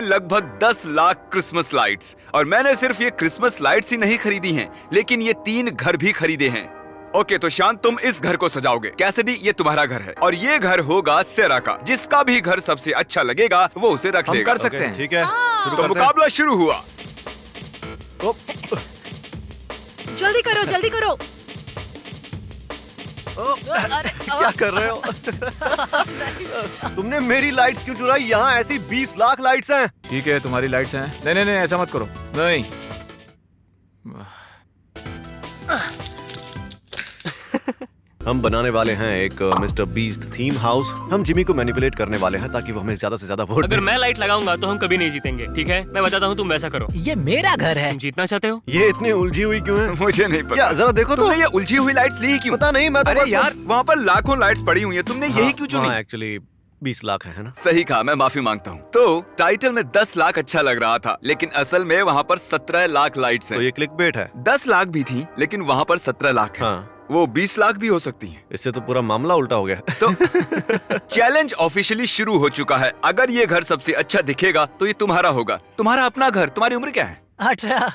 लगभग 10 lakh Christmas lights. और मैंने सिर्फ ये क्रिसमस लाइट्स ही नहीं खरीदी हैं, लेकिन ये 3 घर भी खरीदे हैं। ओके, तो शान तुम इस घर को सजाओगे। कैसिडी, ये तुम्हारा घर है और ये घर होगा सेरा का। जिसका भी घर सबसे अच्छा लगेगा वो उसे रख लेगा। कर सकते हैं। ठीक है, तो मुकाबला शुरू हुआ। जल्दी करो, जल्दी करो। क्या कर रहे हो? तुमने मेरी लाइट्स क्यों चुराई? यहाँ ऐसी 20 लाख लाइट्स हैं। ठीक है, तुम्हारी लाइट्स हैं। नहीं नहीं नहीं, ऐसा मत करो। नहीं, हम बनाने वाले हैं एक मिस्टर बीस्ट थीम हाउस। हम जिमी को मैनिपुलेट करने वाले हैं ताकि वो हमें ज्यादा से ज्यादा वोट अगर दे। मैं लाइट लगाऊंगा तो हम कभी नहीं जीतेंगे, ठीक है? मैं बताता हूँ, तुम वैसा करो। ये मेरा घर है। तुम जीतना चाहते हो? ये इतनी उलझी हुई क्यों है? मुझे नहीं पता। क्या जरा देखो तो। तुमने ये उलझी हुई लाइट्स ली क्यों? पता नहीं, मैं तो अरे बस यार, वहाँ पर लाखों लाइट्स पड़ी हुई हैं, तुमने यही क्यों चुनी? एक्चुअली 20 लाख है ना? सही कहा, मैं माफी मांगता हूँ। तो टाइटल में 10 लाख अच्छा लग रहा था, लेकिन असल में वहाँ पर 17 लाख लाइट्स हैं। तो ये क्लिकबेट है। 10 लाख भी थी, लेकिन वहाँ पर 17 लाख है। हाँ। वो 20 लाख भी हो सकती हैं। इससे तो पूरा मामला उल्टा हो गया। तो चैलेंज ऑफिशियली शुरू हो चुका है। अगर ये घर सबसे अच्छा दिखेगा तो ये तुम्हारा होगा। तुम्हारा अपना घर। तुम्हारी उम्र क्या है? 18।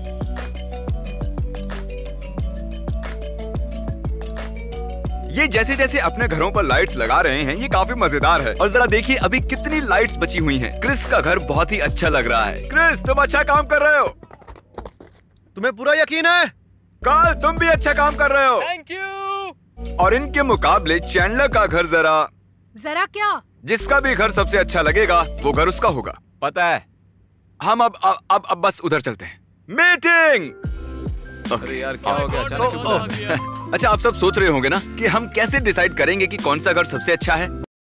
ये जैसे जैसे अपने घरों पर लाइट्स लगा रहे हैं, ये काफी मजेदार है। और जरा देखिए अभी कितनी लाइट्स बची हुई हैं। क्रिस का घर बहुत ही अच्छा लग रहा है। क्रिस, तुम अच्छा काम कर रहे हो। तुम्हें पूरा यकीन है? कार्ल, तुम भी अच्छा काम कर रहे हो। Thank you. और इनके मुकाबले चैंडलर का घर जरा क्या? जिसका भी घर सबसे अच्छा लगेगा वो घर उसका होगा। पता है। हम अब बस उधर चलते हैं। मीटिंग। अरे यार, क्या हो गया अचानक? अच्छा, आप सब सोच रहे होंगे ना कि हम कैसे डिसाइड करेंगे कि कौन सा घर सबसे अच्छा है।